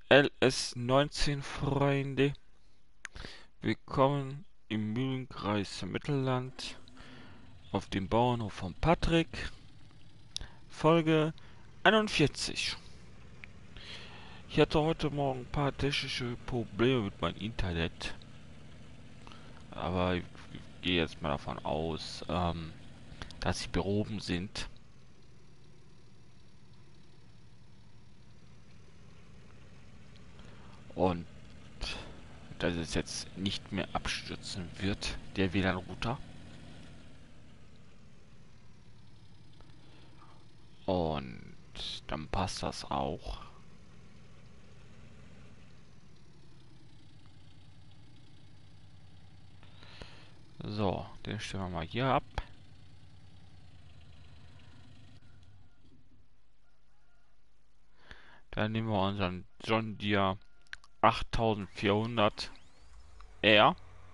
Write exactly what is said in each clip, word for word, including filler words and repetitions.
L S neunzehn Freunde, willkommen im Mühlenkreis Mittelland auf dem Bauernhof von Patrick, Folge einundvierzig. Ich hatte heute Morgen ein paar technische Probleme mit meinem Internet, aber ich gehe jetzt mal davon aus, ähm, dass sie behoben sind. Und dass es jetzt nicht mehr abstürzen wird, der W L A N-Router. Und dann passt das auch. So, den stellen wir mal hier ab. Dann nehmen wir unseren John Deere achttausendvierhundert R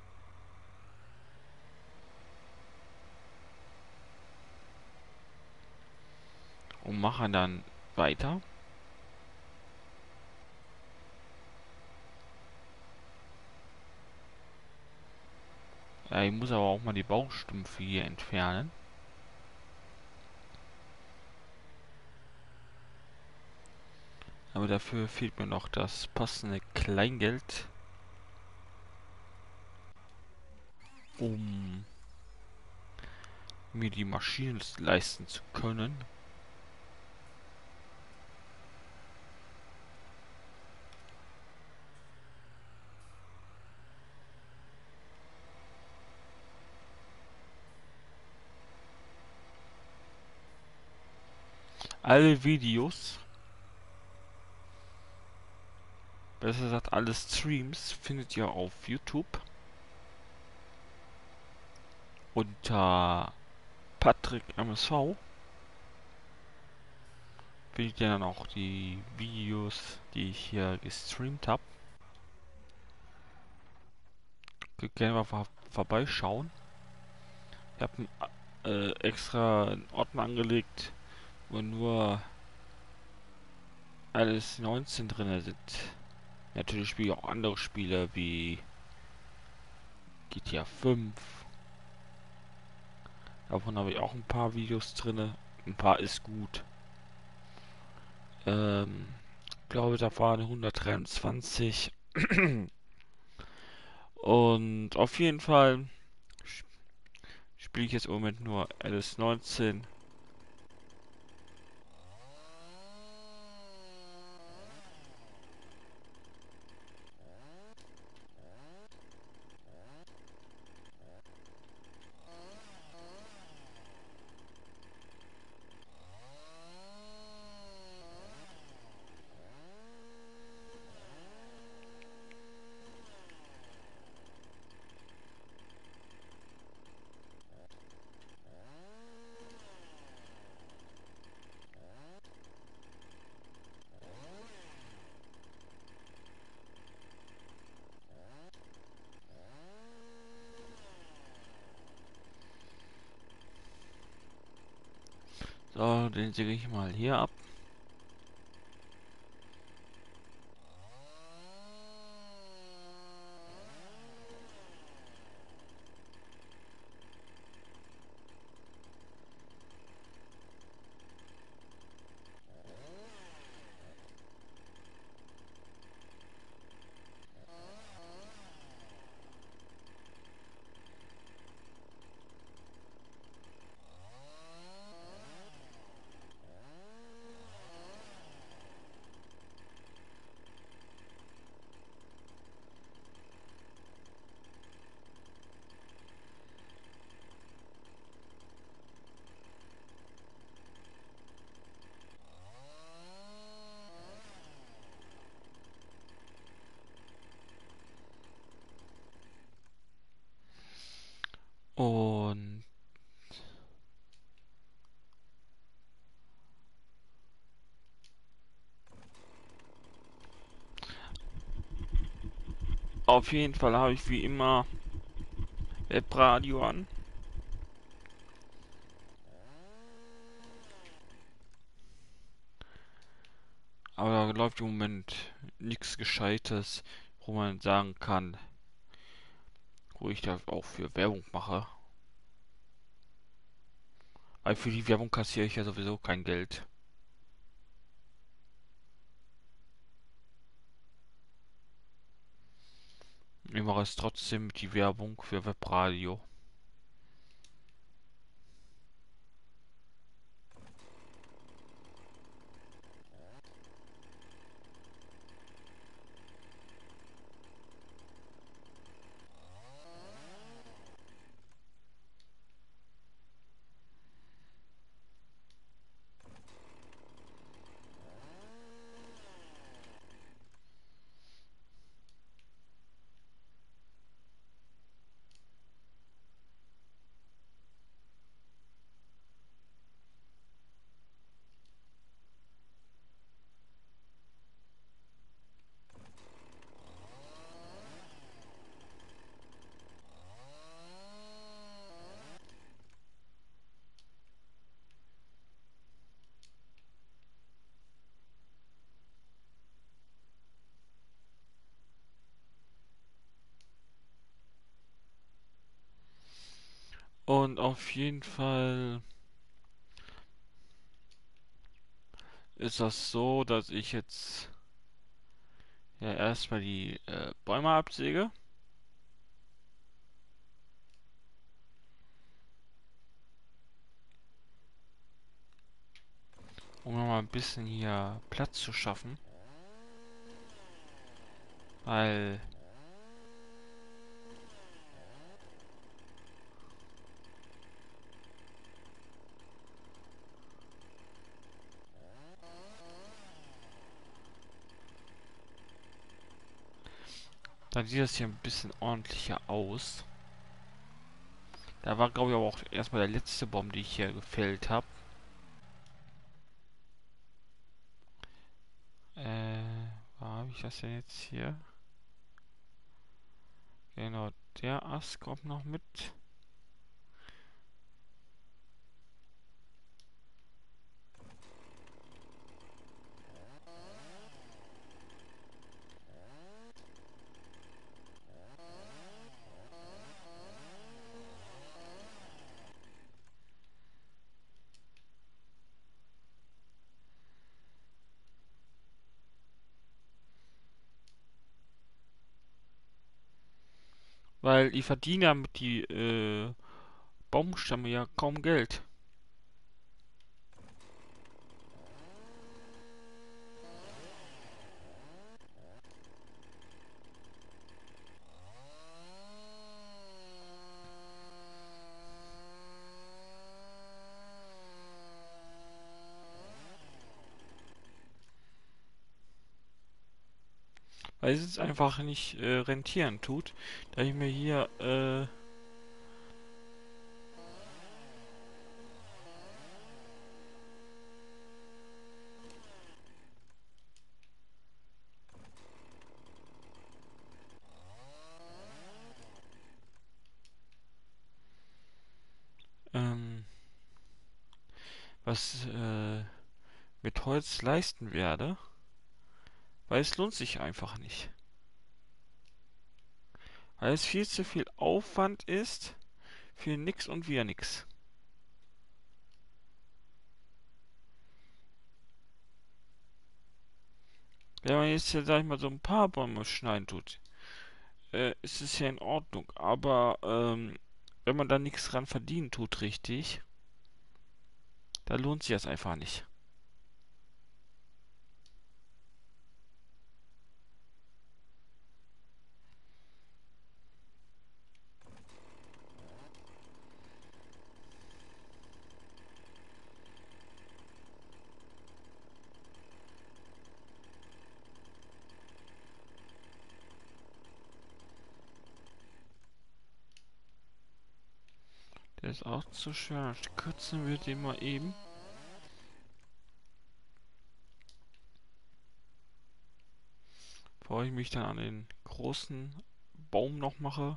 und machen dann weiter. Ja, ich muss aber auch mal die Baustümpfe hier entfernen. Aber dafür fehlt mir noch das passende Kleingeld, um mir die Maschinen leisten zu können. Alle Videos, besser gesagt alle Streams, findet ihr auf YouTube unter Patrick M S V. Findet ihr dann auch die Videos, die ich hier gestreamt habe. Könnt gerne mal vor vorbeischauen. Ich habe äh, extra einen Ordner angelegt, wo nur alles neunzehn drin sind. Natürlich spiele ich auch andere Spiele wie G T A fünf. Davon habe ich auch ein paar Videos drin. Ein paar ist gut. Ähm, ich glaube, da waren hundertdreiundzwanzig. Und auf jeden Fall spiele ich jetzt im Moment nur L S neunzehn. So, den säge ich mal hier ab. Und auf jeden Fall habe ich wie immer Webradio an. Aber läuft im Moment nichts Gescheites, wo man sagen kann, wo ich da auch für Werbung mache. Weil für die Werbung kassiere ich ja sowieso kein Geld. Ich mache es trotzdem mit die Werbung für Webradio. Und auf jeden Fall ist das so, dass ich jetzt ja erstmal die äh, Bäume absäge. Um nochmal ein bisschen hier Platz zu schaffen. Weil dann sieht das hier ein bisschen ordentlicher aus. Da war, glaube ich, aber auch erstmal der letzte Baum, den ich hier gefällt habe. Äh, wo habe ich das denn jetzt hier? Genau, der Ast kommt noch mit. Weil ich verdiene ja mit die äh, Baumstämme ja kaum Geld. Weil es jetzt einfach nicht äh, rentieren tut, da ich mir hier äh, ähm, was äh, mit Holz leisten werde, weil es lohnt sich einfach nicht. Weil es viel zu viel Aufwand ist für nix und wieder nix. Wenn man jetzt hier, sag ich mal, so ein paar Bäume schneiden tut, äh, ist es ja in Ordnung. Aber ähm, wenn man da nichts dran verdienen tut, richtig, da lohnt sich das einfach nicht. Der ist auch zu schön. Kürzen wir den mal eben. Bevor ich mich dann an den großen Baum noch mache.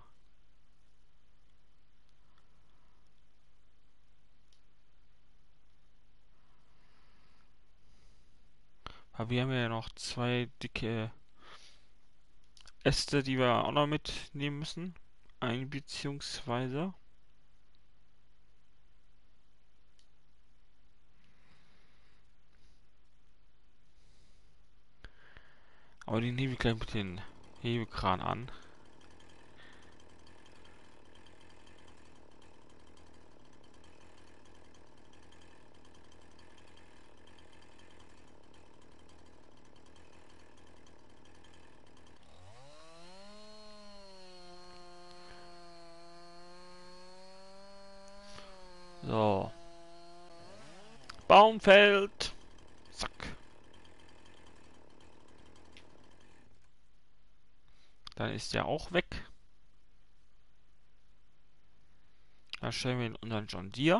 Aber wir haben ja noch zwei dicke Äste, die wir auch noch mitnehmen müssen. Ein beziehungsweise. Aber die nehme ich gleich mit dem Hebekran an. So. Baum fällt. Zack. Dann ist der auch weg. Dann stellen wir in unseren John Deere.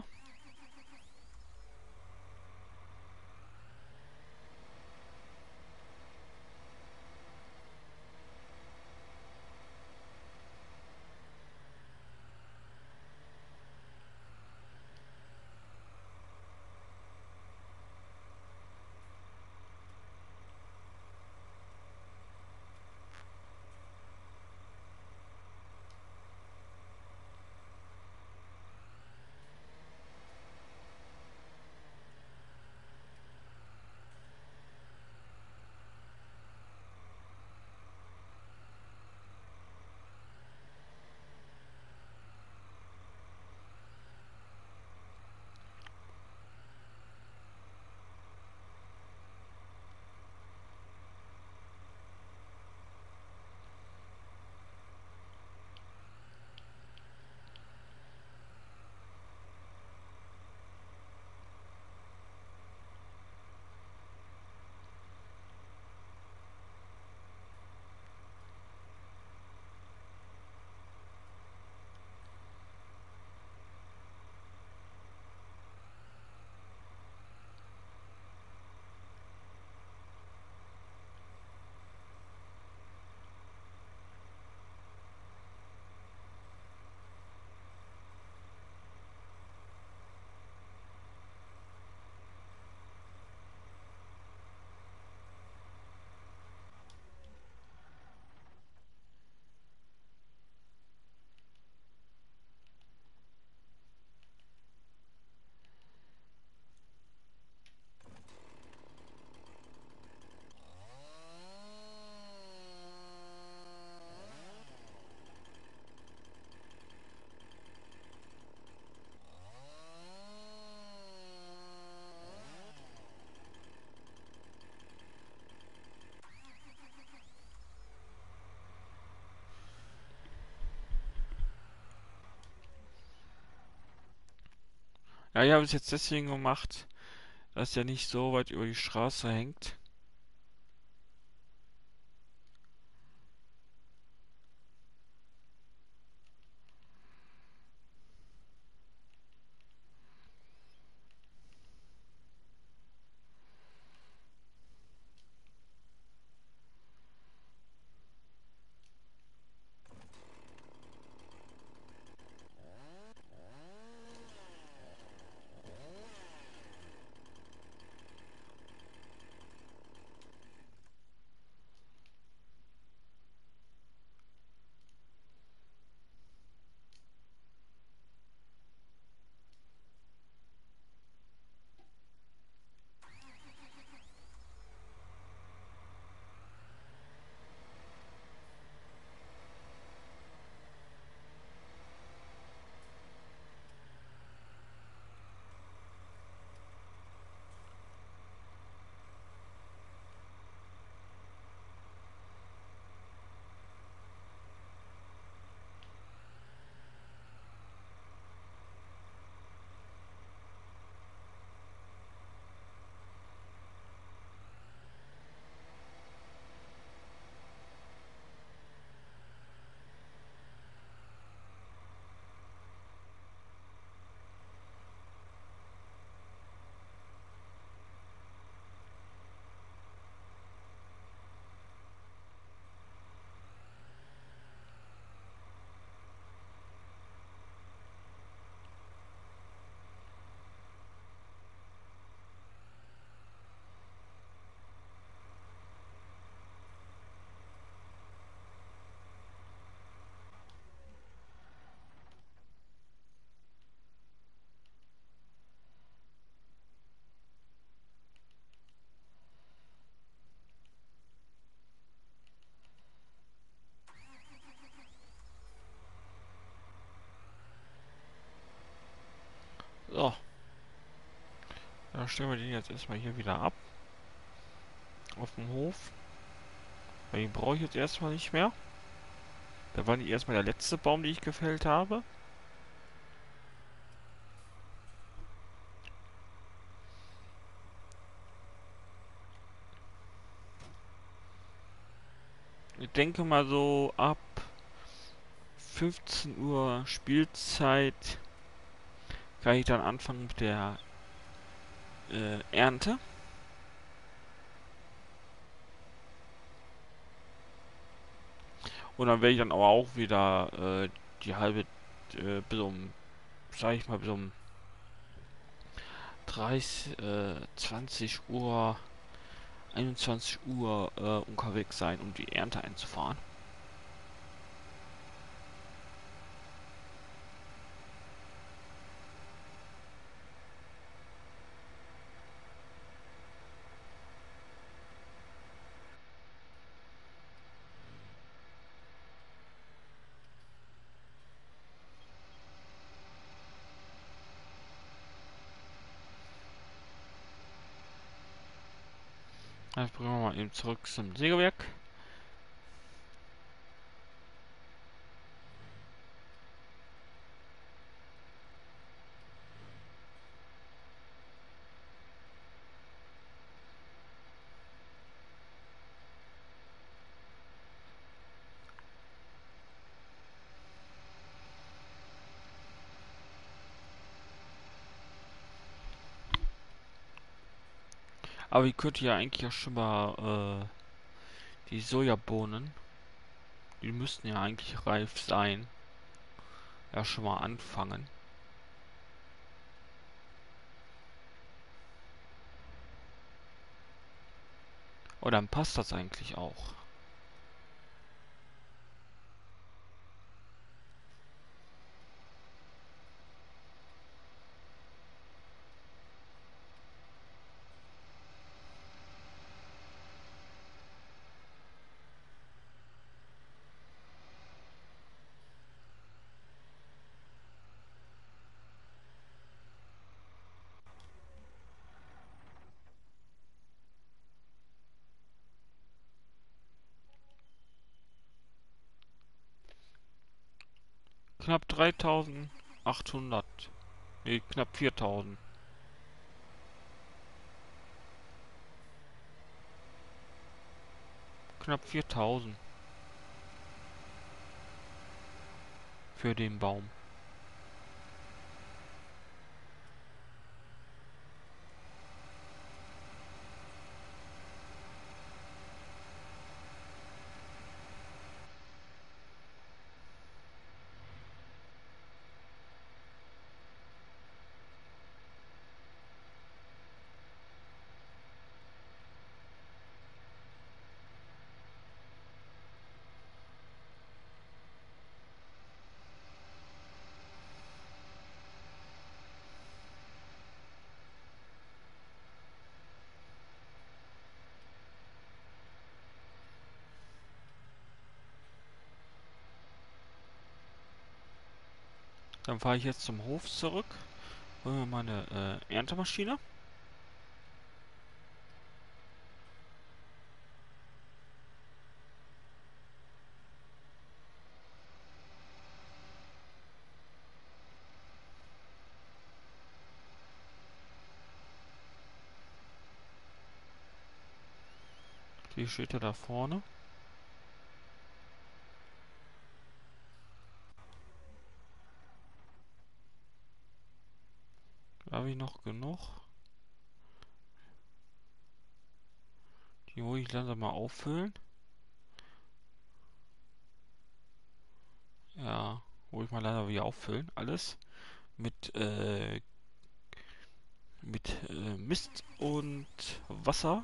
Ja, ich habe es jetzt deswegen gemacht, dass der nicht so weit über die Straße hängt. Dann stellen wir den jetzt erstmal hier wieder ab. Auf dem Hof. Weil den brauche ich jetzt erstmal nicht mehr. Da war nicht erstmal der letzte Baum, den ich gefällt habe. Ich denke mal so ab fünfzehn Uhr Spielzeit kann ich dann anfangen mit der äh, Ernte. Und dann werde ich dann aber auch wieder äh, die halbe, äh, bis um, sag ich mal, bis um dreißig, äh, zwanzig Uhr, einundzwanzig Uhr äh, unterwegs sein, um die Ernte einzufahren. Jetzt bringen wir mal eben zurück zum Sägewerk. Aber ich könnte ja eigentlich auch schon mal äh, die Sojabohnen, die müssten ja eigentlich reif sein, ja schon mal anfangen. Und dann passt das eigentlich auch. Knapp dreitausendachthundert. Nee, knapp viertausend. Knapp viertausend für den Baum. Dann fahre ich jetzt zum Hof zurück. Holen wir meine äh, Erntemaschine. Die steht ja da vorne. Da habe ich noch genug. Die muss ich langsam mal auffüllen. Ja, wo ich mal leider wieder auffüllen. Alles mit, äh, mit äh, Mist und Wasser.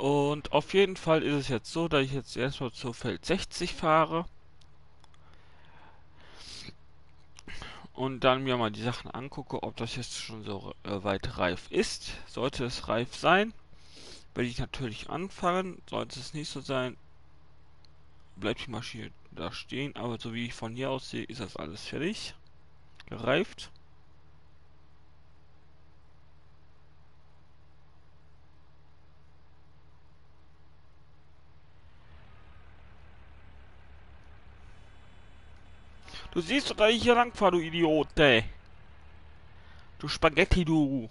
Und auf jeden Fall ist es jetzt so, dass ich jetzt erstmal zu Feld sechzig fahre und dann mir mal die Sachen angucke, ob das jetzt schon so äh, weit reif ist. Sollte es reif sein, werde ich natürlich anfangen. Sollte es nicht so sein, bleibt die Maschine da stehen. Aber so wie ich von hier aus sehe, ist das alles fertig, gereift. Du siehst doch, dass ich hier lang fahre, du Idiot, ey. Du Spaghetti, du.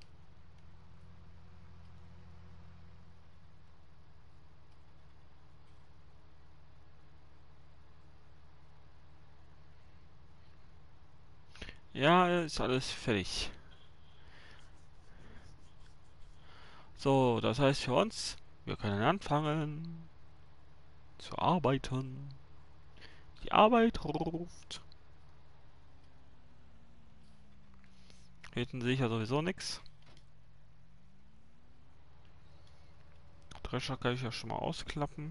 Ja, ist alles fertig. So, das heißt für uns, wir können anfangen zu arbeiten. Die Arbeit ruft. Hinten sehe ich ja sowieso nichts. Drescher kann ich ja schon mal ausklappen.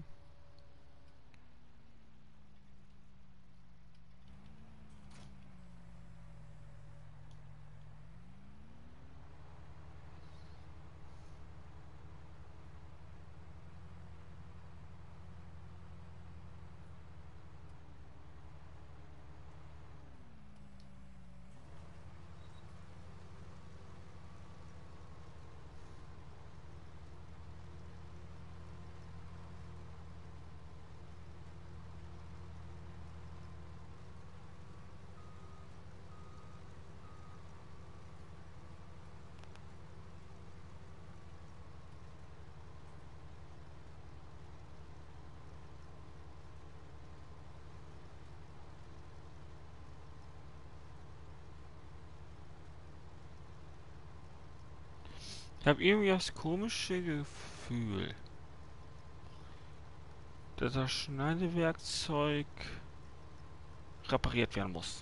Ich habe irgendwie das komische Gefühl, dass das Schneidewerkzeug repariert werden muss.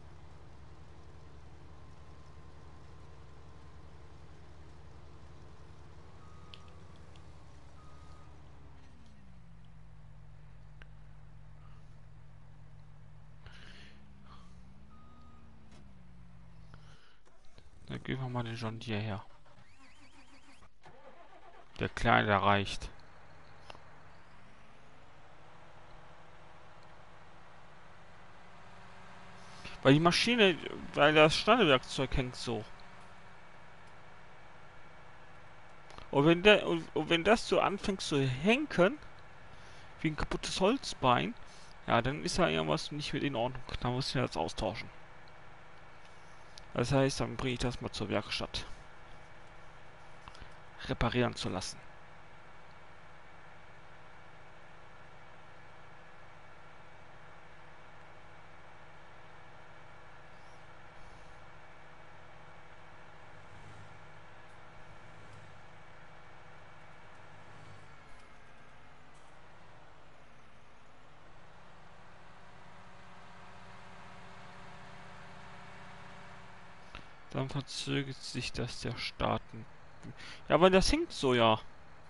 Dann geben wir mal den John Deere her. Der Kleine, der reicht. Weil die Maschine, weil das Schneidewerkzeug hängt so. Und wenn, der, und, und wenn das so anfängt zu henken, wie ein kaputtes Holzbein, ja, dann ist da irgendwas nicht mit in Ordnung. Dann muss ich das austauschen. Das heißt, dann bringe ich das mal zur Werkstatt. Reparieren zu lassen. Dann verzögert sich das der Starten. Ja, aber das hinkt so, ja.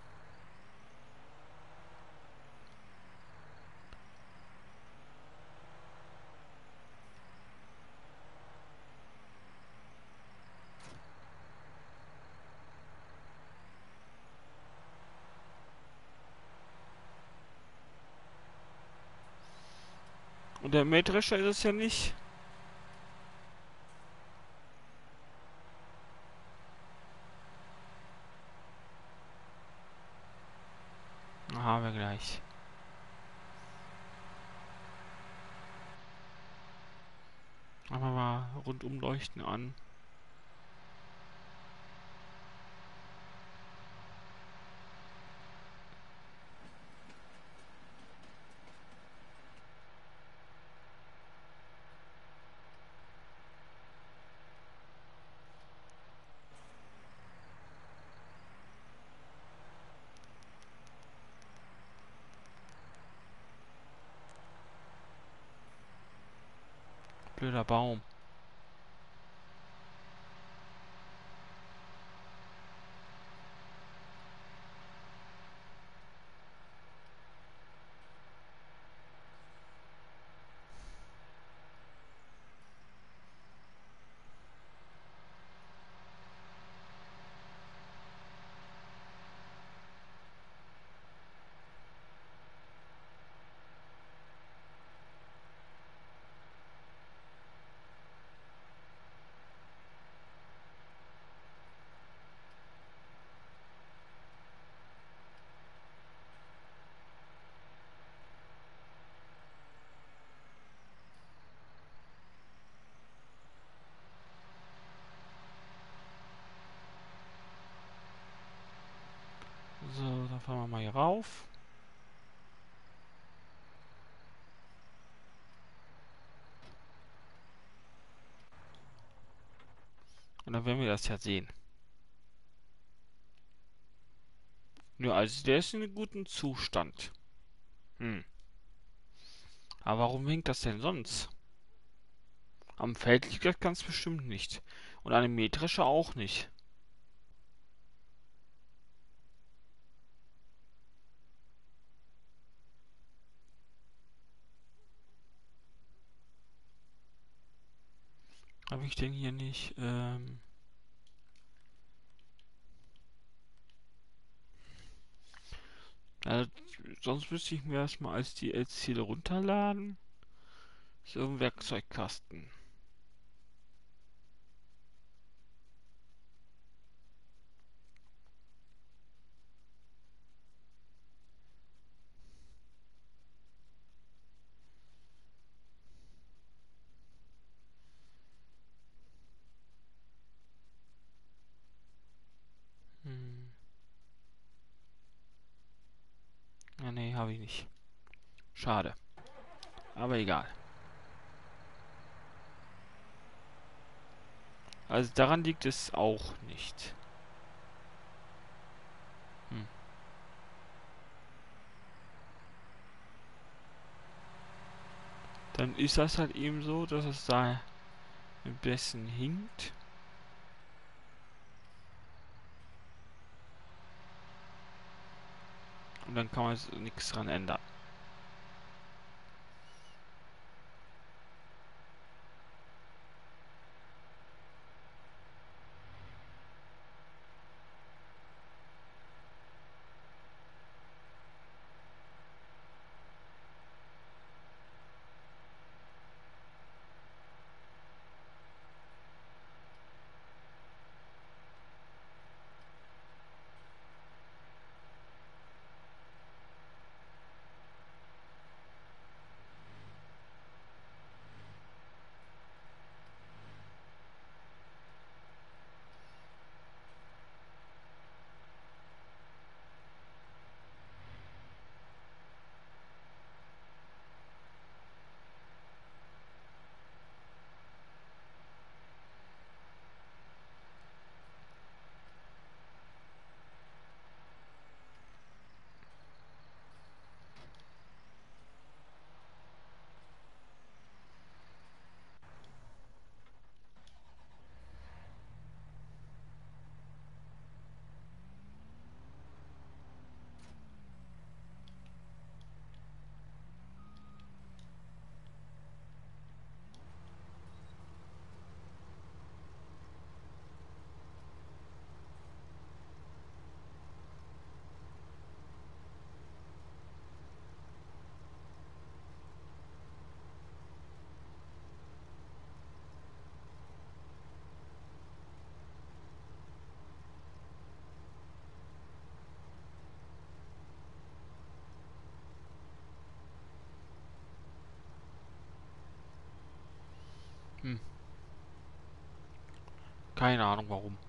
Und der Mähdrescher ist es ja nicht. Haben wir gleich. Machen wir mal rundum leuchten an. Blöder Baum. Dann fahren wir mal hier rauf. Und dann werden wir das ja sehen. Ja, also der ist in einem guten Zustand. Hm. Aber warum hängt das denn sonst? Am Feld liegt das ganz bestimmt nicht. Und an dem Mähdrescher auch nicht. Habe ich denn hier nicht, ähm... Also, sonst müsste ich mir das mal als D L C runterladen. So ein Werkzeugkasten. Hm. Ja, nee, habe ich nicht. Schade. Aber egal. Also daran liegt es auch nicht. Hm. Dann ist das halt eben so, dass es da ein bisschen hinkt. Und dann kann man nichts dran ändern. Hm. Keine Ahnung warum.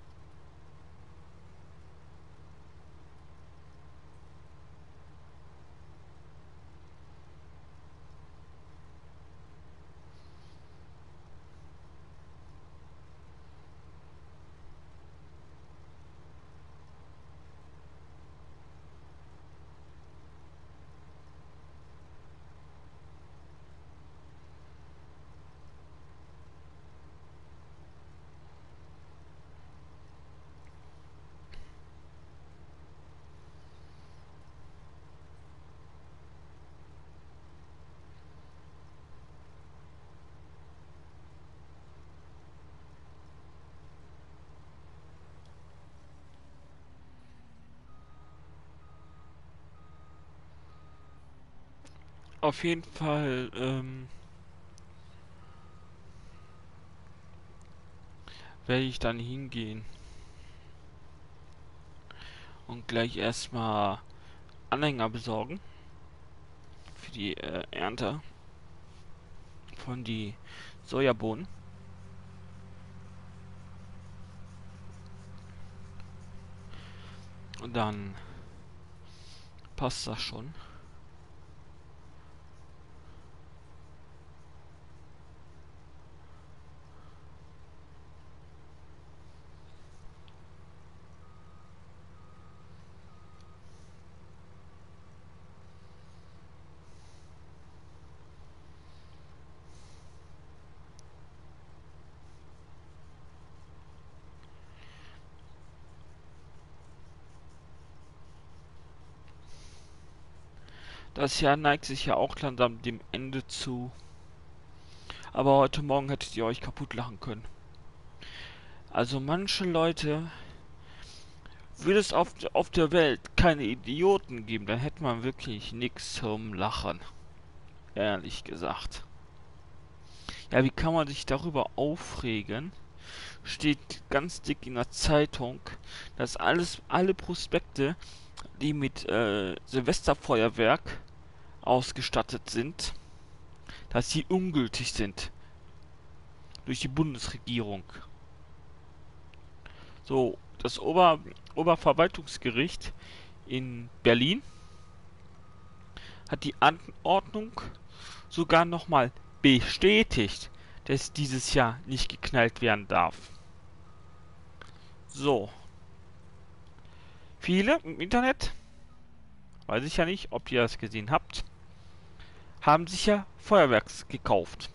Auf jeden Fall, ähm, werde ich dann hingehen und gleich erstmal Anhänger besorgen für die äh, Ernte von die Sojabohnen. Und dann passt das schon. Das Jahr neigt sich ja auch langsam dem Ende zu. Aber heute Morgen hättet ihr euch kaputt lachen können. Also manche Leute, würde es auf, auf der Welt keine Idioten geben, dann hätte man wirklich nichts zum Lachen. Ehrlich gesagt. Ja, wie kann man sich darüber aufregen? Steht ganz dick in der Zeitung, dass alles, alle Prospekte, die mit äh, Silvesterfeuerwerk ausgestattet sind, dass sie ungültig sind durch die Bundesregierung. So, das Ober Oberverwaltungsgericht in Berlin hat die Anordnung sogar nochmal bestätigt, dass dieses Jahr nicht geknallt werden darf. So. Viele im Internet, weiß ich ja nicht, ob ihr das gesehen habt, haben sich ja Feuerwerks gekauft.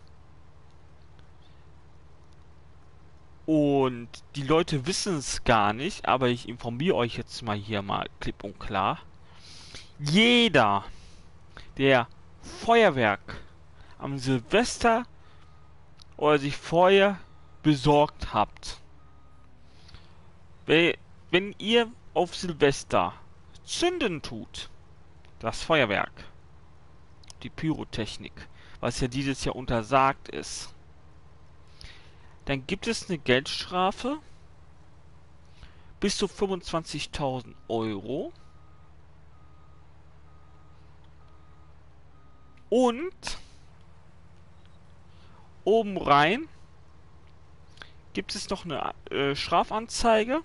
Und die Leute wissen es gar nicht, aber ich informiere euch jetzt mal hier mal klipp und klar. Jeder, der Feuerwerk am Silvester oder sich vorher besorgt habt, wenn ihr auf Silvester zünden tut, das Feuerwerk, die Pyrotechnik, was ja dieses Jahr untersagt ist, dann gibt es eine Geldstrafe bis zu fünfundzwanzigtausend Euro und oben rein gibt es noch eine äh, Strafanzeige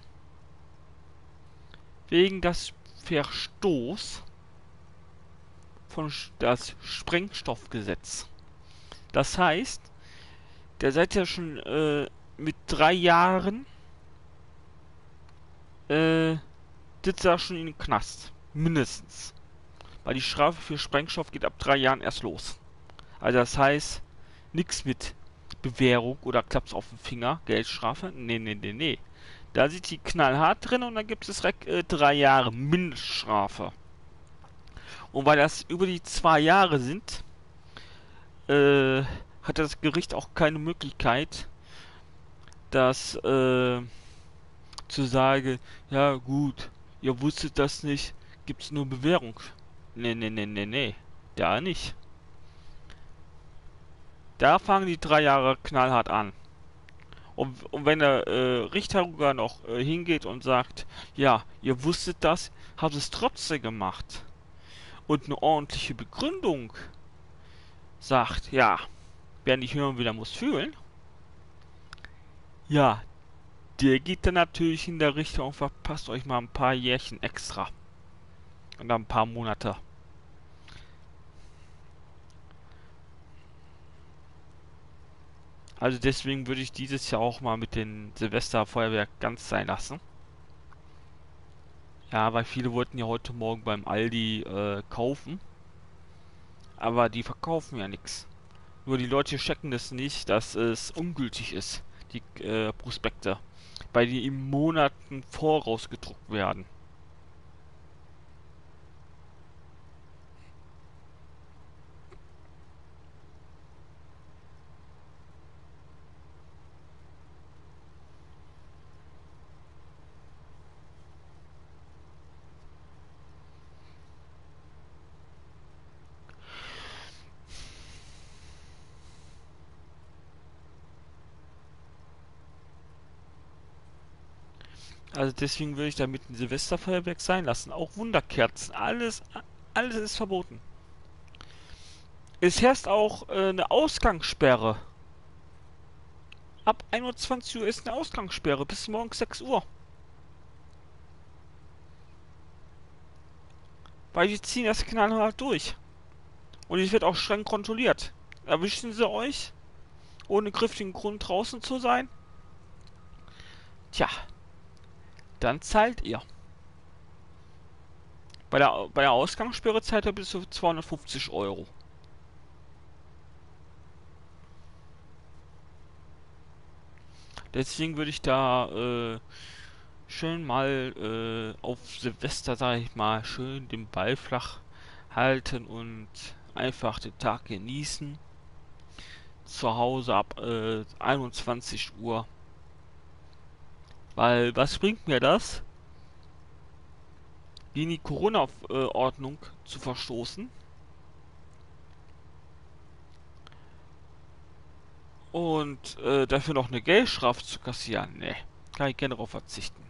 wegen des Verstoß von das Sprengstoffgesetz. Das heißt, der seid ja schon äh, mit drei Jahren äh, sitzt er schon in den Knast. Mindestens. Weil die Strafe für Sprengstoff geht ab drei Jahren erst los. Also das heißt, nichts mit Bewährung oder Klaps auf den Finger, Geldstrafe. Nee, nee, nee, nee. Da sieht die knallhart drin und dann gibt es direkt äh, drei Jahre Mindeststrafe. Und weil das über die zwei Jahre sind, äh, hat das Gericht auch keine Möglichkeit, das äh, zu sagen, ja gut, ihr wusstet das nicht, gibt's nur Bewährung. Nee, nee, nee, nee, nee, da nicht. Da fangen die drei Jahre knallhart an. Und, und wenn der äh, Richter sogar noch äh, hingeht und sagt, ja, ihr wusstet das, habt es trotzdem gemacht. Und eine ordentliche Begründung sagt, ja, wer nicht hören will, der muss fühlen. Ja, der geht dann natürlich in der Richtung und verpasst euch mal ein paar Jährchen extra. Und ein paar Monate. Also deswegen würde ich dieses Jahr auch mal mit den Silvesterfeuerwerk ganz sein lassen. Ja, weil viele wollten ja heute Morgen beim Aldi äh, kaufen. Aber die verkaufen ja nichts. Nur die Leute checken das nicht, dass es ungültig ist, die äh, Prospekte. Weil die im Monaten voraus gedruckt werden. Also deswegen würde ich da mit dem Silvesterfeuerwerk sein lassen. Auch Wunderkerzen. Alles, alles ist verboten. Es herrscht auch äh, eine Ausgangssperre. Ab einundzwanzig Uhr ist eine Ausgangssperre. Bis morgens sechs Uhr. Weil die ziehen das knallhart durch. Und es wird auch streng kontrolliert. Erwischen sie euch, ohne griffigen Grund draußen zu sein? Tja, dann zahlt ihr. Bei der, bei der Ausgangssperre zahlt ihr bis zu zweihundertfünfzig Euro. Deswegen würde ich da äh, schön mal äh, auf Silvester, sag ich mal, schön den Ball flach halten und einfach den Tag genießen. Zu Hause ab äh, einundzwanzig Uhr. Weil, was bringt mir das? Gegen die Corona-Ordnung zu verstoßen und äh, dafür noch eine Geldstrafe zu kassieren. Ne, kann ich gerne darauf verzichten.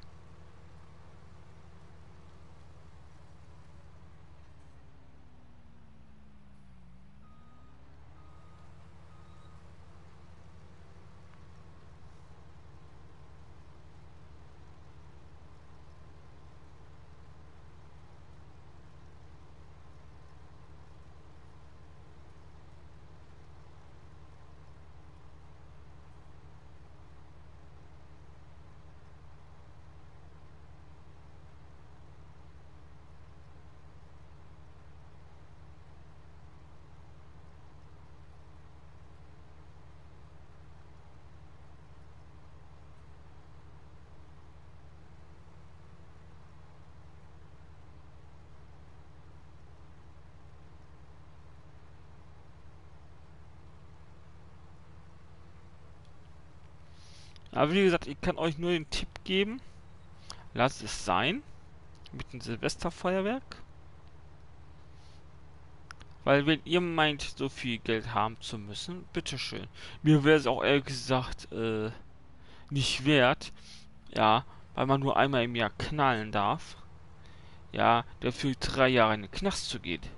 Aber wie gesagt, ich kann euch nur den Tipp geben, lasst es sein mit dem Silvesterfeuerwerk. Weil wenn ihr meint, so viel Geld haben zu müssen, bitteschön. Mir wäre es auch ehrlich gesagt äh, nicht wert, ja, weil man nur einmal im Jahr knallen darf, ja, dafür drei Jahre in den Knast zu gehen.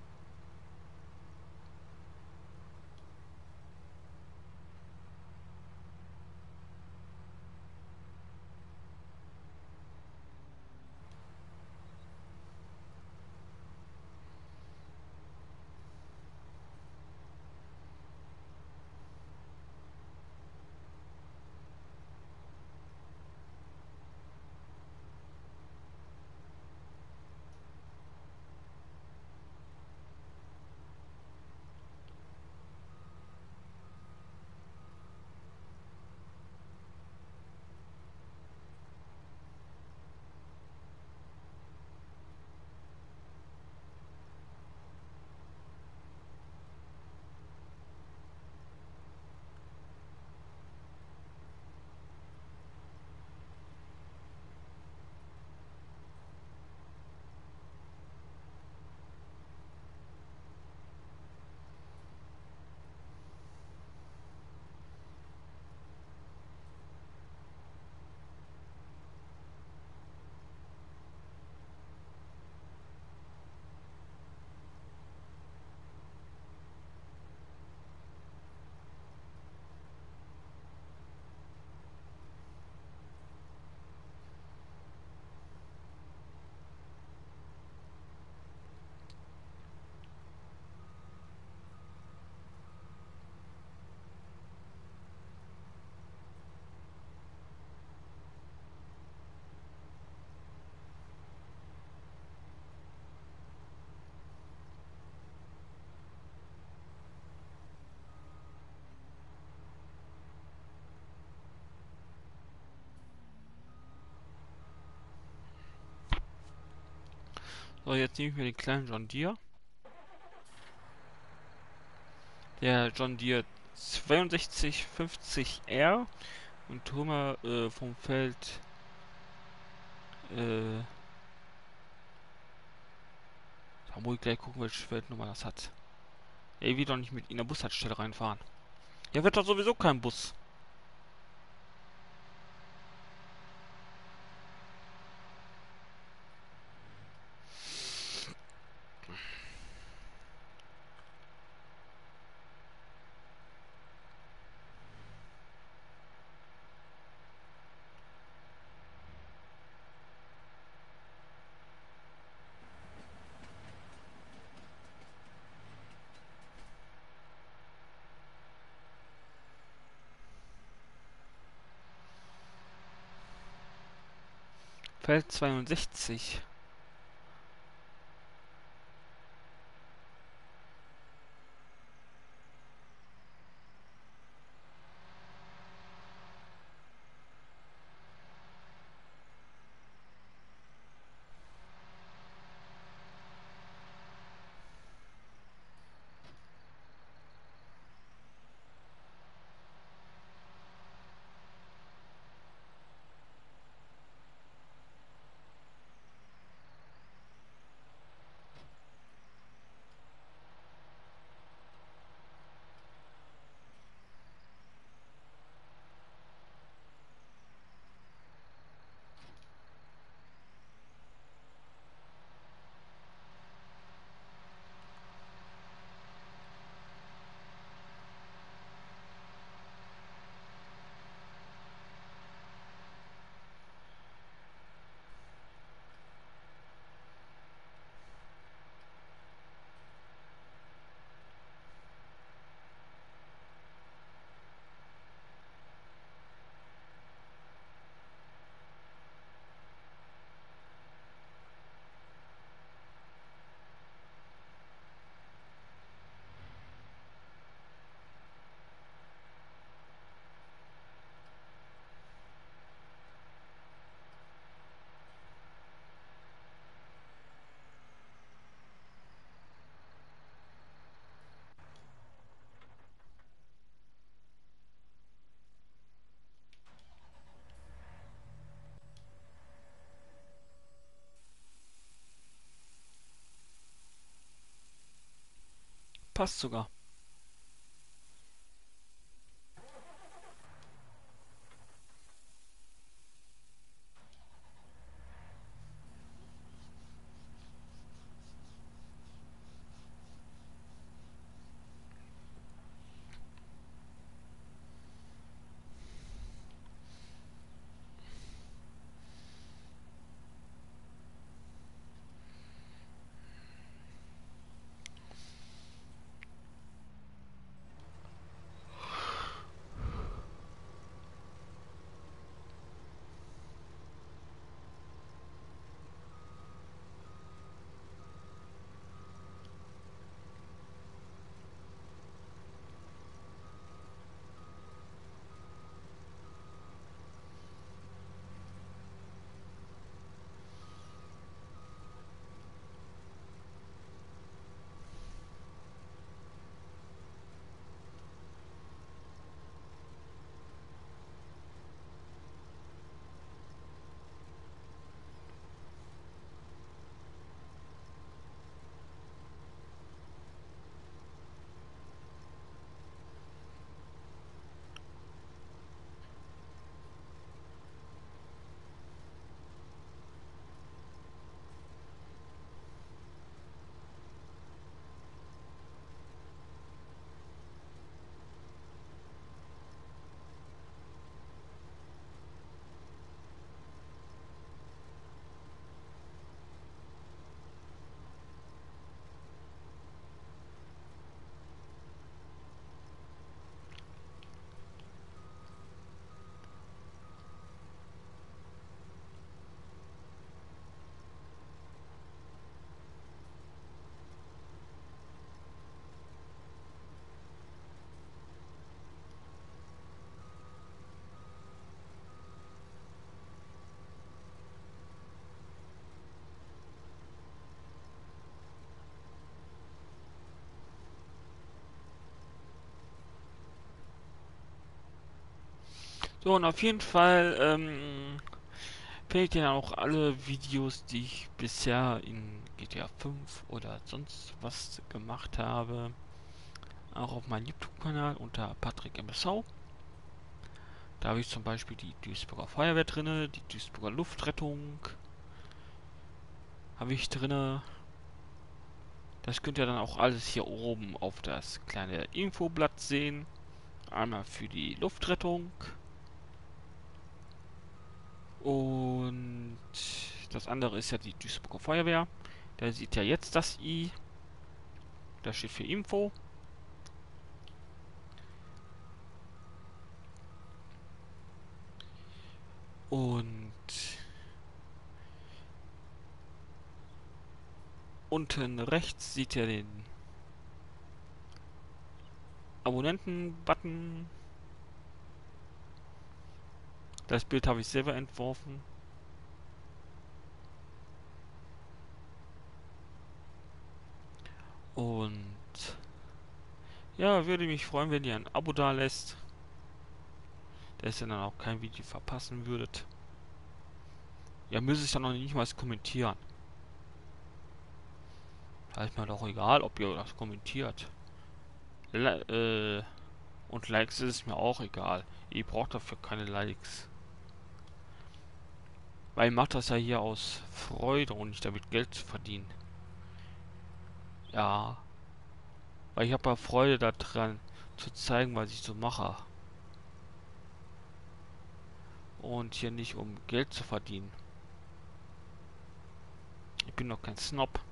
So, jetzt nehme ich mir den kleinen John Deere. Der John Deere zweiundsechzig fünfzig R und tue mal äh, vom Feld äh, da muss ich gleich gucken, welche Feldnummer das hat. Ey, wie doch nicht mit in der Bushaltestelle reinfahren. Ja, wird doch sowieso kein Bus. Feld zweiundsechzig. Passt sogar. So, und auf jeden Fall ähm, findet ihr dann auch alle Videos, die ich bisher in G T A fünf oder sonst was gemacht habe, auch auf meinem YouTube-Kanal unter Patrick M S V. Da habe ich zum Beispiel die Duisburger Feuerwehr drinne, die Duisburger Luftrettung habe ich drinne. Das könnt ihr dann auch alles hier oben auf das kleine Infoblatt sehen. Einmal für die Luftrettung und das andere ist ja die Duisburger Feuerwehr. Da sieht ja jetzt das I. Das steht für Info. Und Unten rechts seht ihr den Abonnenten-Button. Das Bild habe ich selber entworfen. Und ja, würde mich freuen, wenn ihr ein Abo da lässt, dass ihr dann auch kein Video verpassen würdet. Ja, müsst es dann noch nicht mal kommentieren. Da ist mir doch egal, ob ihr das kommentiert. Le äh, und Likes ist es mir auch egal. Ihr braucht dafür keine Likes. Weil ich mache das ja hier aus Freude und nicht damit Geld zu verdienen. Ja, weil ich habe ja Freude daran, zu zeigen, was ich so mache. Und hier nicht um Geld zu verdienen. Ich bin doch kein Snob.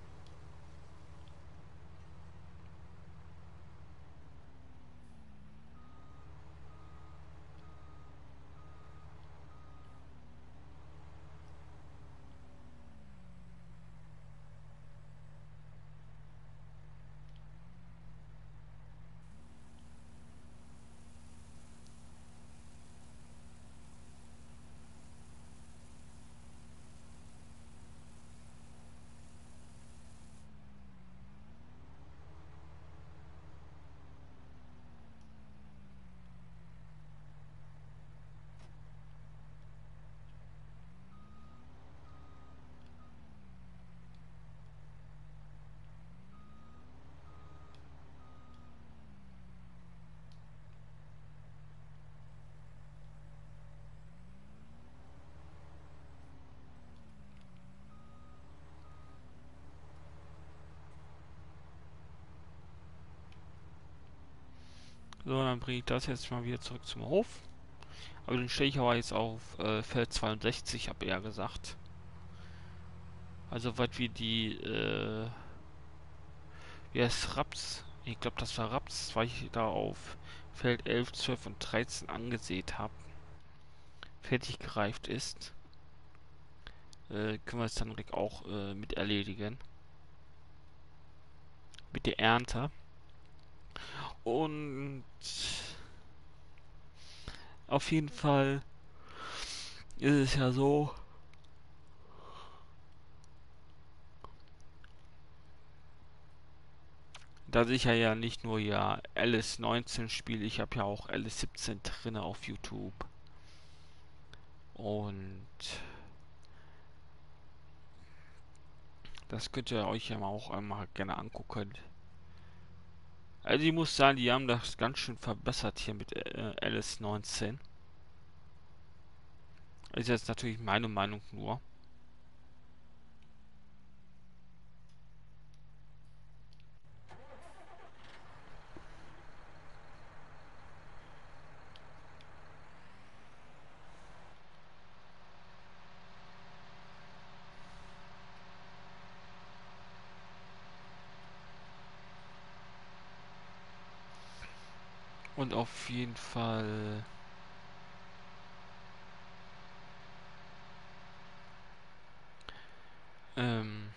So, dann bringe ich das jetzt mal wieder zurück zum Hof. Aber den stelle ich aber jetzt auf äh, Feld zweiundsechzig, habe er gesagt. Also was wie die, äh, wie heißt Raps? Ich glaube, das war Raps, weil ich da auf Feld elf, zwölf und dreizehn angesät habe. Fertig gereift ist. Äh, können wir es dann direkt auch äh, mit erledigen. Mit der Ernte. Und auf jeden Fall ist es ja so, dass ich ja, ja nicht nur ja L S neunzehn spiele, ich habe ja auch L S siebzehn drinne auf YouTube. Und das könnt ihr euch ja auch einmal gerne angucken. Also ich muss sagen, die haben das ganz schön verbessert hier mit äh, L S neunzehn. Ist jetzt natürlich meine Meinung nur. Und auf jeden Fall ähm,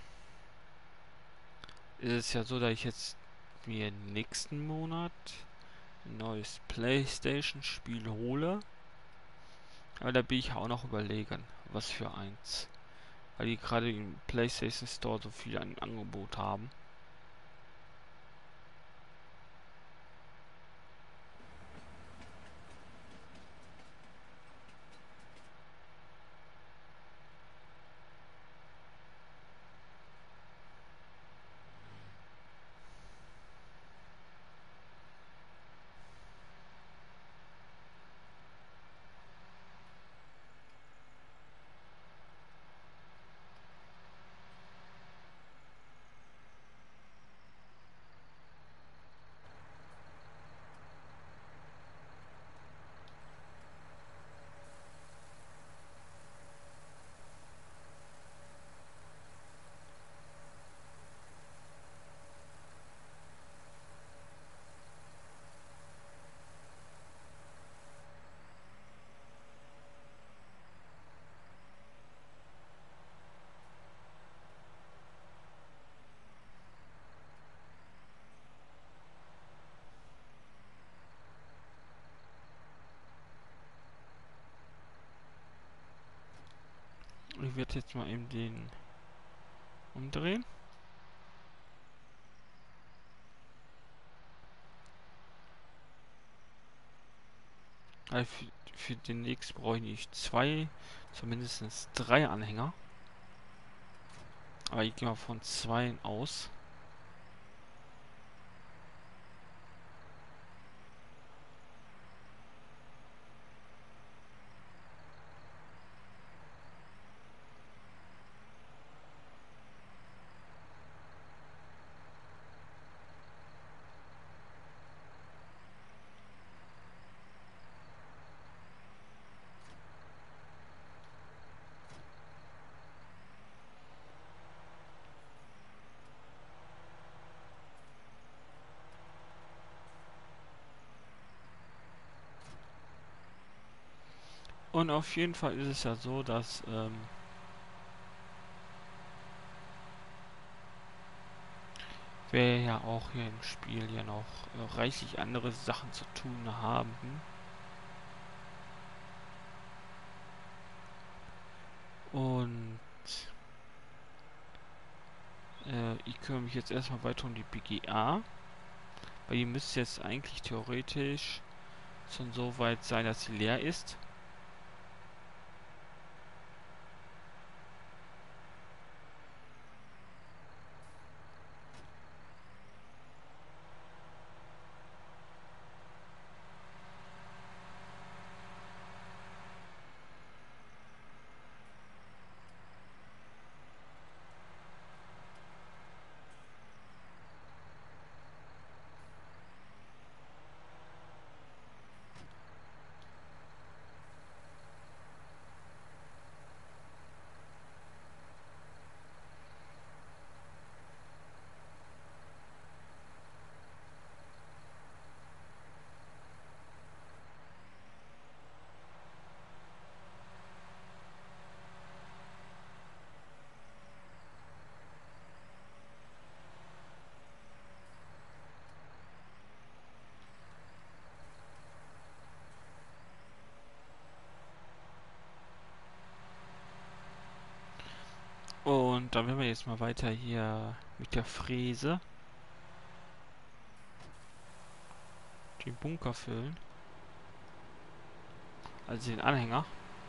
ist es ja so, dass ich jetzt mir nächsten Monat ein neues PlayStation-Spiel hole. Aber da bin ich auch noch überlegen, was für eins. Weil die gerade im PlayStation Store so viel ein Angebot haben. Ich werde jetzt mal eben den umdrehen. Also für, für den nächsten brauche ich nicht zwei, zumindest drei Anhänger. Aber ich gehe mal von zwei aus. Und auf jeden Fall ist es ja so, dass ähm, wir ja auch hier im Spiel ja noch äh, reichlich andere Sachen zu tun haben. Und äh, ich kümmere mich jetzt erstmal weiter um die B G A. Weil die müsste jetzt eigentlich theoretisch schon so weit sein, dass sie leer ist. Und dann werden wir jetzt mal weiter hier mit der Fräse den Bunker füllen. Also den Anhänger.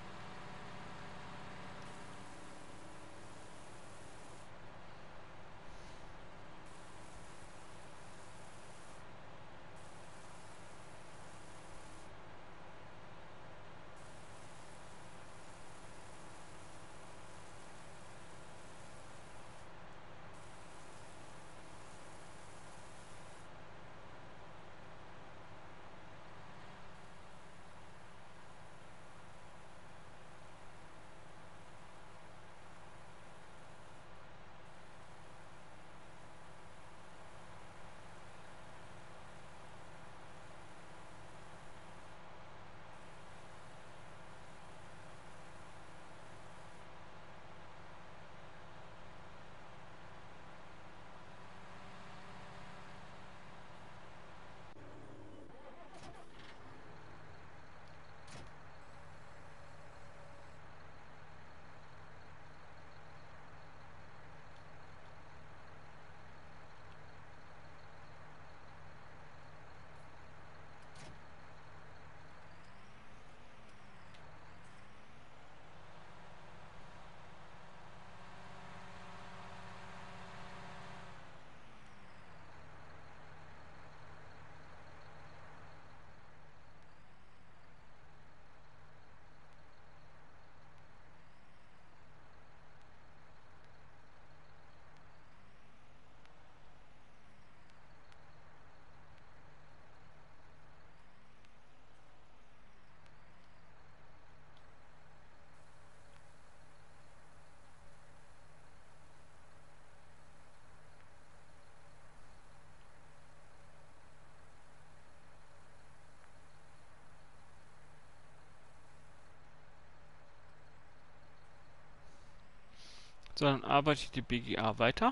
So, dann arbeitet die B G A weiter.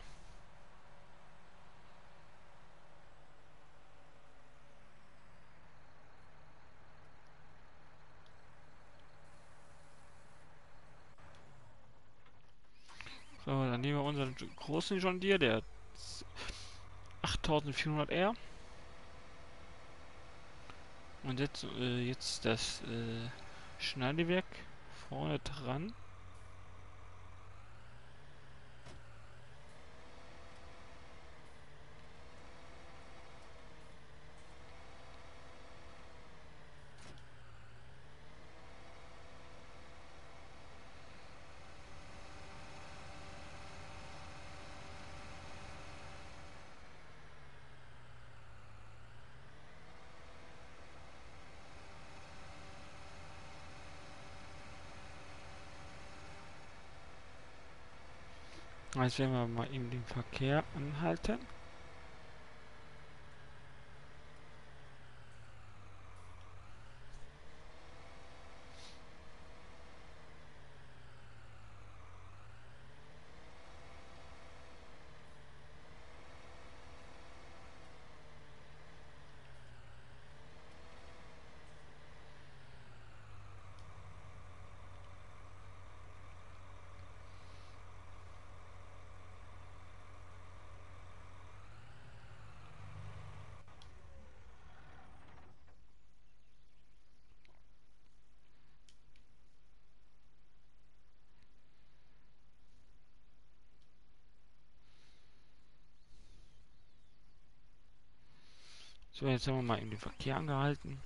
unseren großen John Deere, der achttausendvierhundert R. Und jetzt, äh, jetzt das äh, Schneidewerk vorne dran. Jetzt werden wir mal eben den Verkehr anhalten. So, jetzt haben wir mal eben den Verkehr angehalten.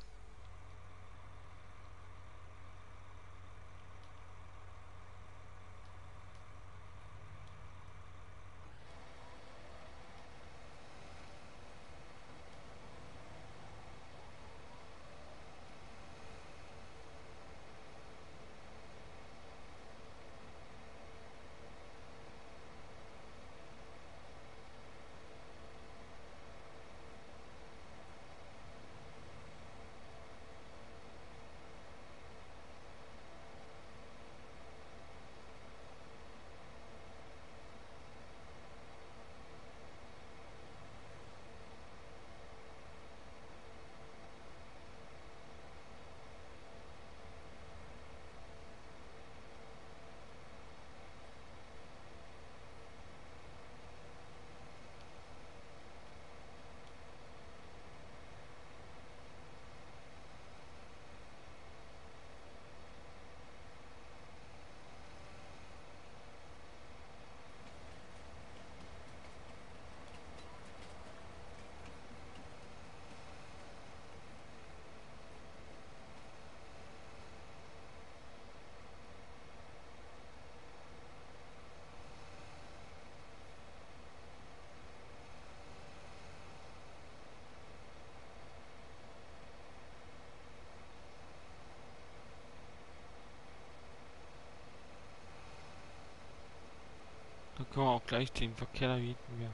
Dann können wir auch gleich den Verkehr da hinten mehr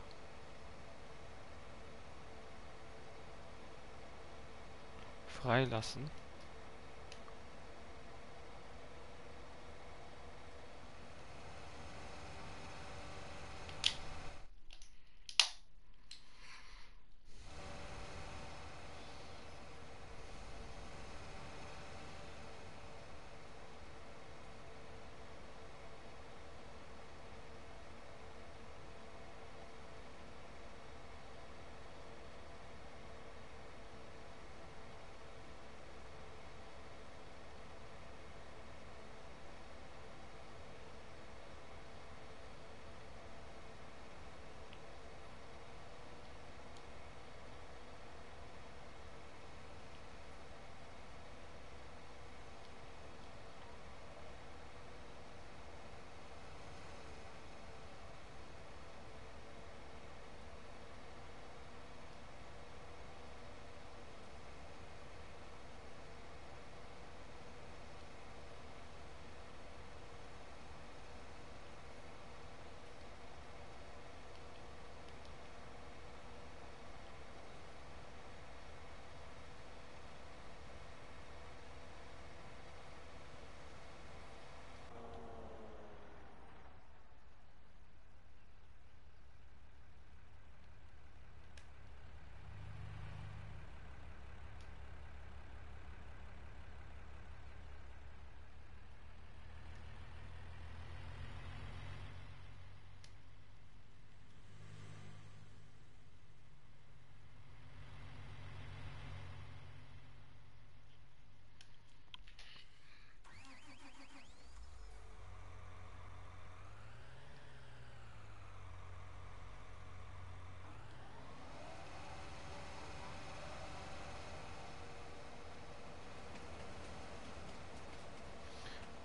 freilassen.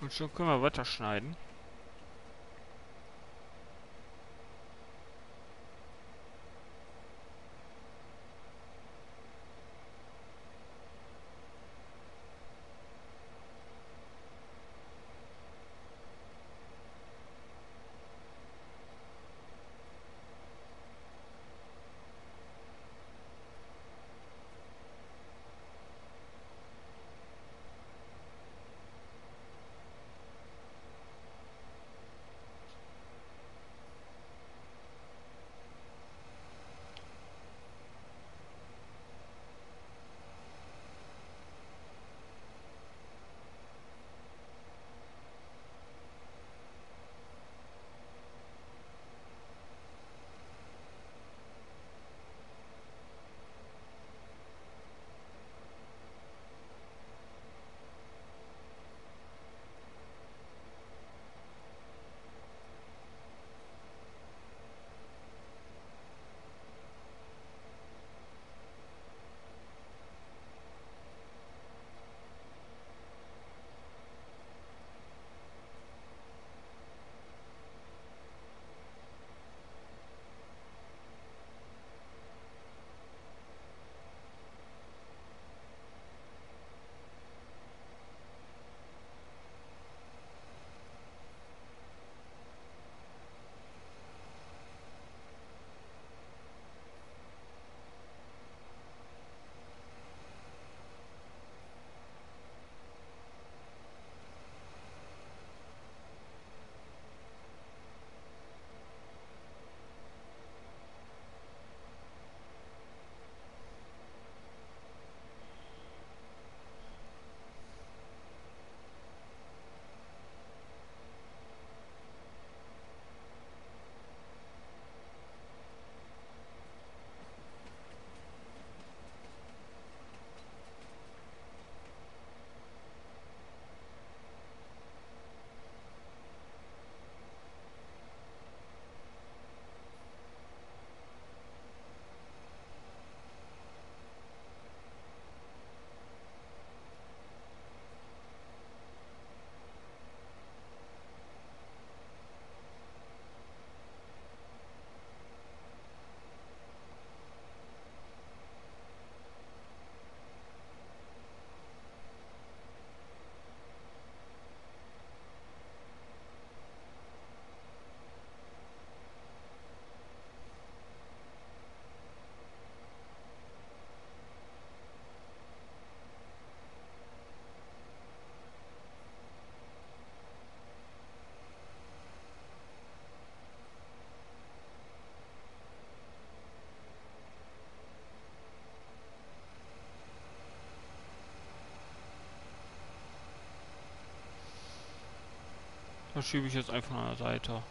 Und schon können wir weiterschneiden. Das schiebe ich jetzt einfach an der Seite.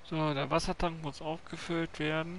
So, der Wassertank muss aufgefüllt werden.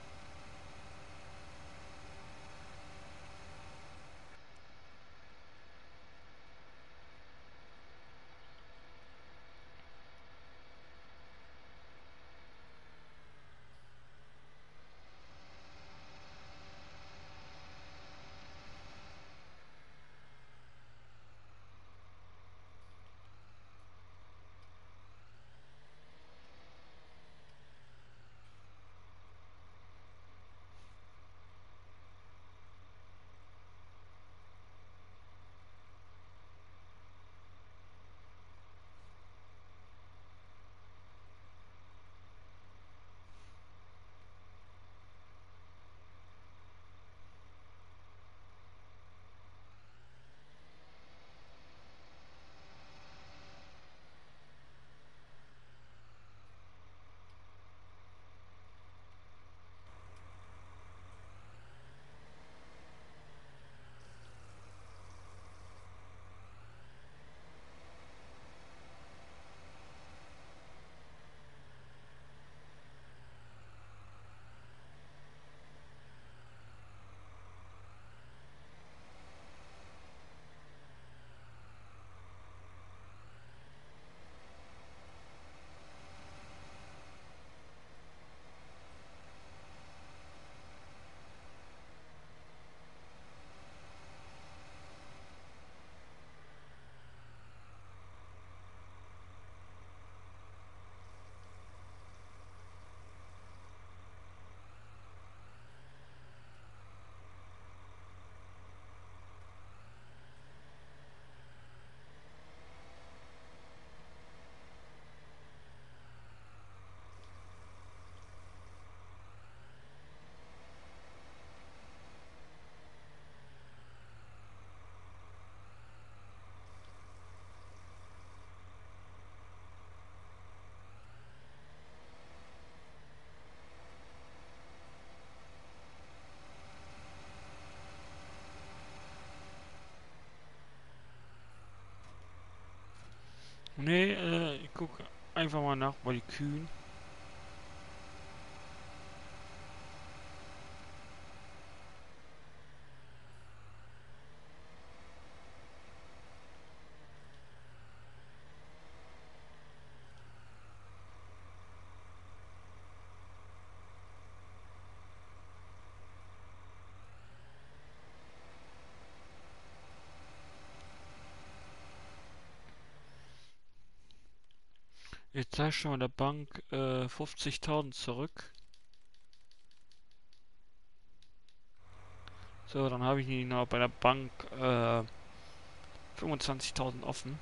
Nee, äh, ich gucke einfach mal nach bei den Kühen. Jetzt zahle ich schon mal der Bank äh, fünfzigtausend zurück. So, dann habe ich noch bei der Bank äh, fünfundzwanzigtausend offen.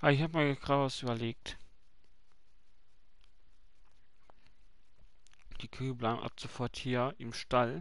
Ah, ich habe mir gerade was überlegt. Die Kühe bleiben ab sofort hier im Stall.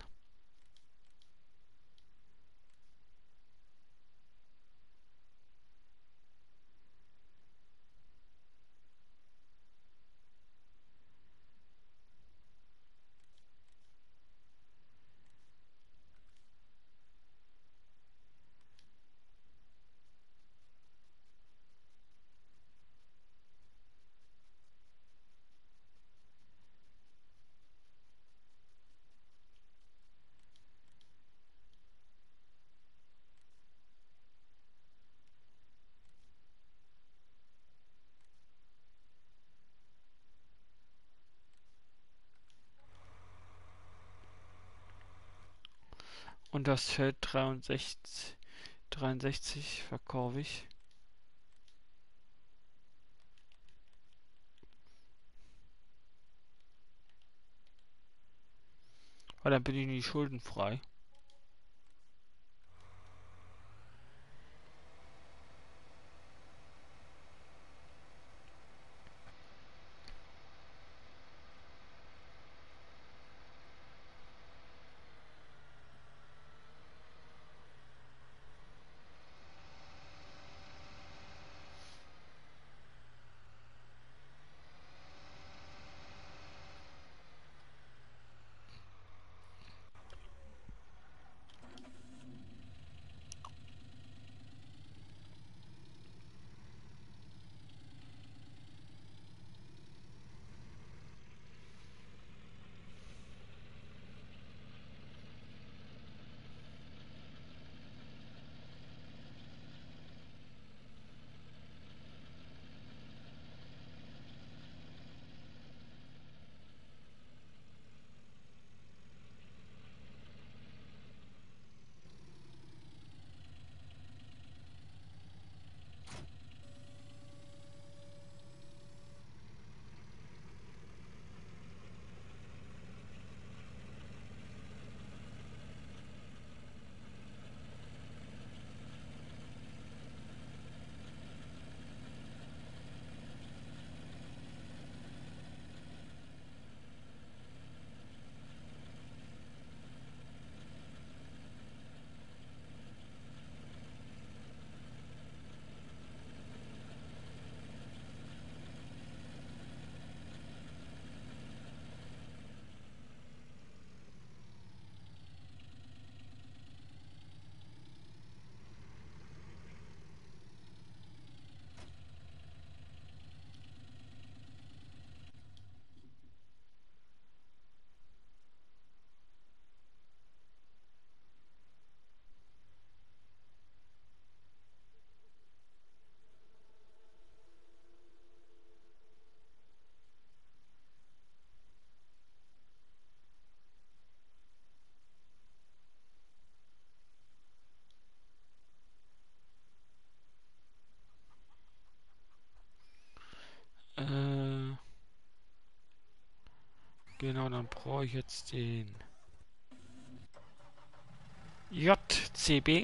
Und das Feld dreiundsechzig, dreiundsechzig verkaufe ich. Weil dann bin ich nicht schuldenfrei. Äh, genau, dann brauche ich jetzt den J C B.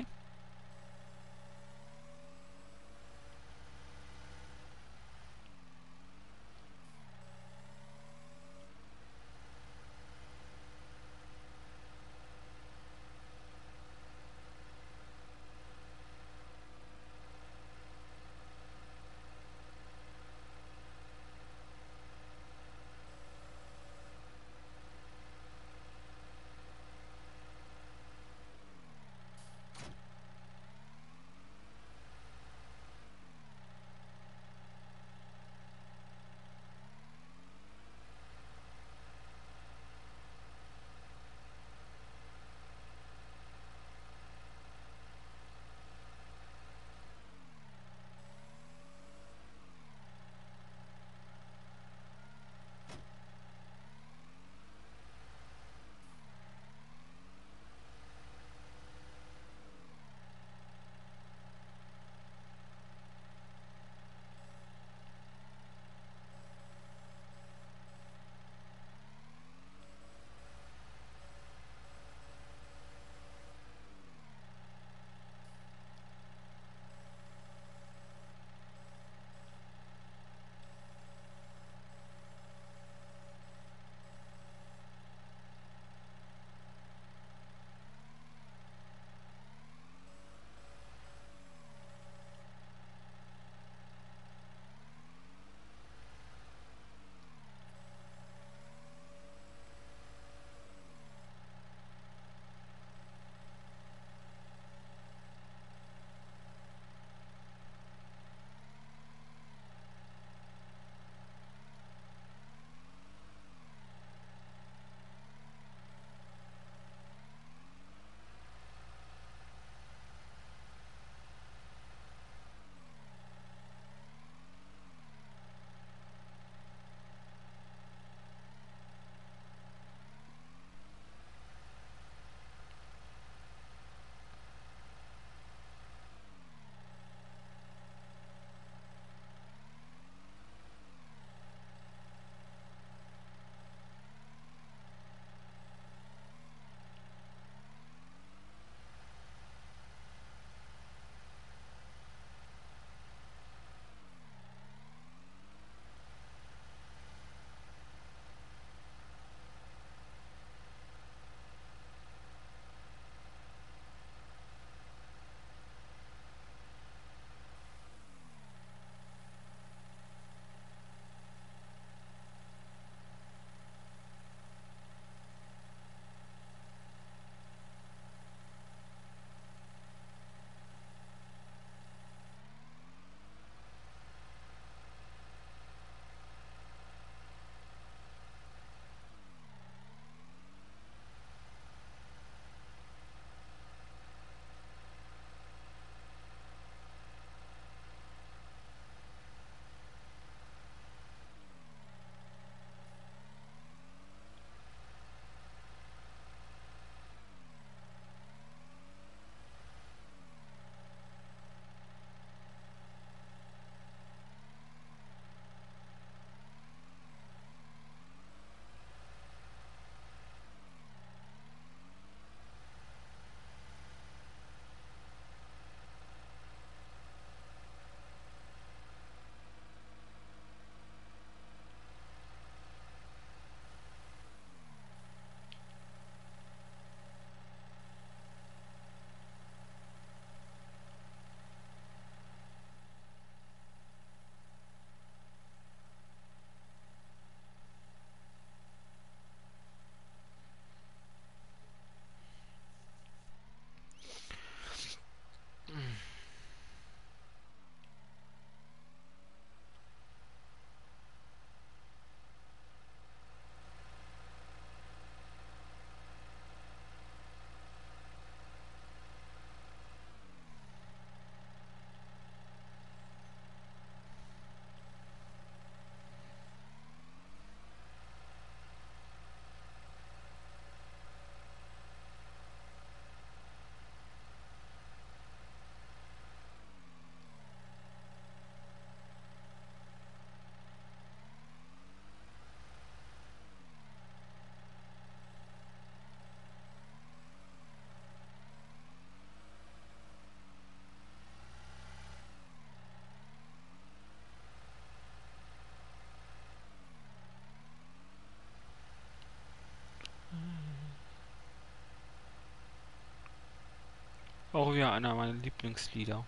Auch wieder einer meiner Lieblingslieder.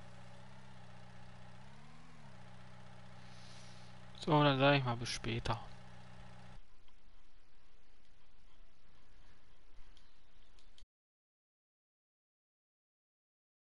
So, dann sage ich mal bis später.